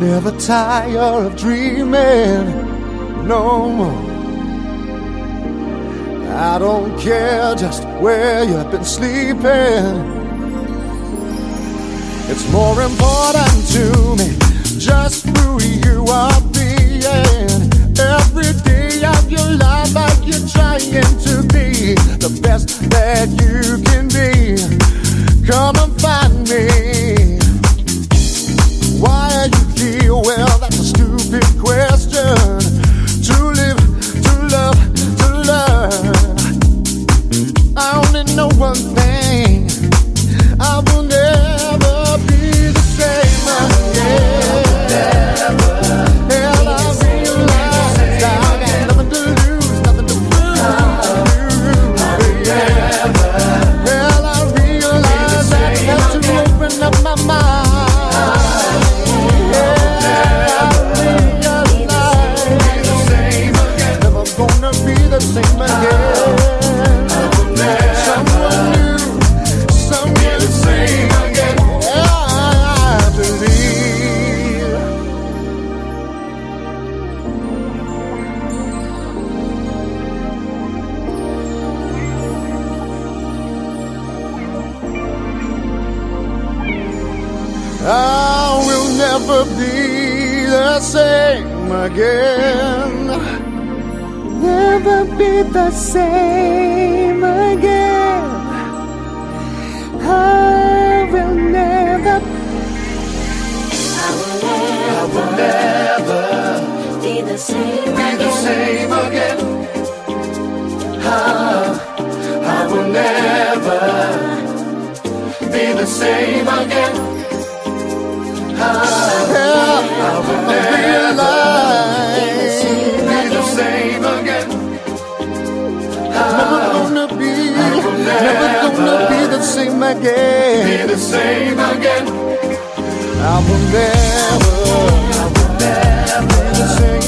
never tire of dreaming no more. I don't care just where you've been sleeping. It's more important to me just who you are being. Every day of your life, like you're trying to be the best that you can be. Come and find me. Why are you here? Well, that's a stupid question. To live, to love, to learn. I only know one thing. I will never be the same again. Hell, I realize I got nothing to lose, nothing to prove. Hell, I realize I have to open up my mind. The same again. Someone new, someone the same again. I believe. I will never be the same again. Never be the same again. I will never be the same again. I will never be the same again. I will never be the same again. Never gonna be the same again. Be the same again. I will never be the same.